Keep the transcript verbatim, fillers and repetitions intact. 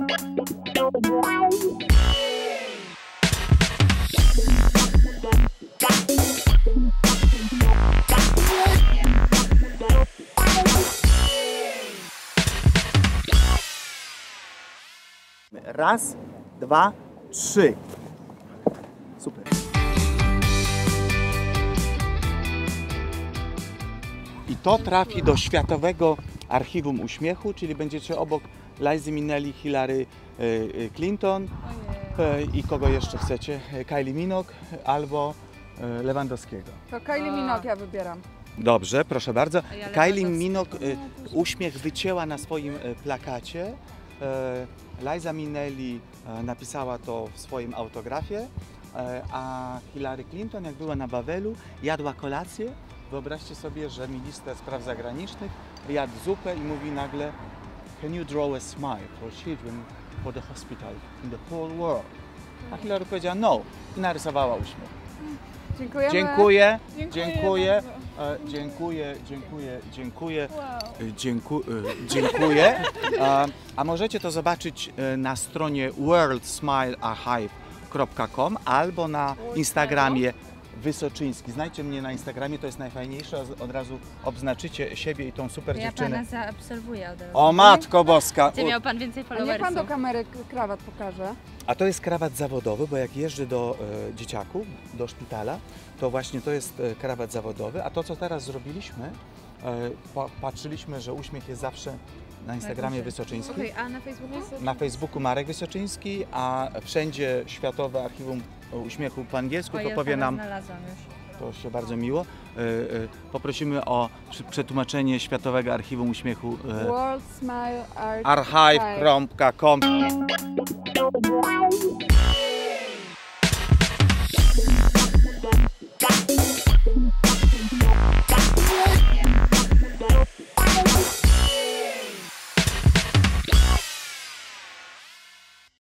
Raz, dwa, trzy. Super. I to trafi do Światowego Archiwum Uśmiechu, czyli będziecie obok Lizy Minnelli, Hillary Clinton i kogo jeszcze chcecie? Kylie Minogue albo Lewandowskiego. To Kylie Minogue ja wybieram. Dobrze, proszę bardzo. Ja Kylie Minogue uśmiech wycięła na swoim plakacie. Liza Minnelli napisała to w swoim autografie, a Hillary Clinton, jak była na Wawelu, jadła kolację. Wyobraźcie sobie, że minister spraw zagranicznych jadł zupę i mówi nagle: "Can you draw a smile for children for the hospital in the whole world?" A Hillary powiedziała no i narysowała uśmiech. Dziękujemy. Dziękuję, Dziękuję dziękuję, e, dziękuję, dziękuję, dziękuję, wow. Dzięku, e, dziękuję. A, a możecie to zobaczyć na stronie world smile archive kropka com albo na Instagramie Wysoczyński. Znajdźcie mnie na Instagramie, to jest najfajniejsze, od razu obznaczycie siebie i tą super ja dziewczynę. Ja pana zaobserwuję od razu. O Matko Boska! Gdzie miał pan więcej A followersów? niech pan do kamery krawat pokaże. A to jest krawat zawodowy, bo jak jeżdżę do e, dzieciaków, do szpitala, to właśnie to jest e, krawat zawodowy, a to co teraz zrobiliśmy, e, pa, patrzyliśmy, że uśmiech jest zawsze na Instagramie Wysoczyński, Okay, a na Facebooku? na Facebooku Marek Wysoczyński, a wszędzie Światowe Archiwum Uśmiechu po angielsku, O, to ja powie nam, znalazłam już. to się bardzo miło, e, e, poprosimy o przetłumaczenie Światowego Archiwum Uśmiechu e, world smile archive kropka com.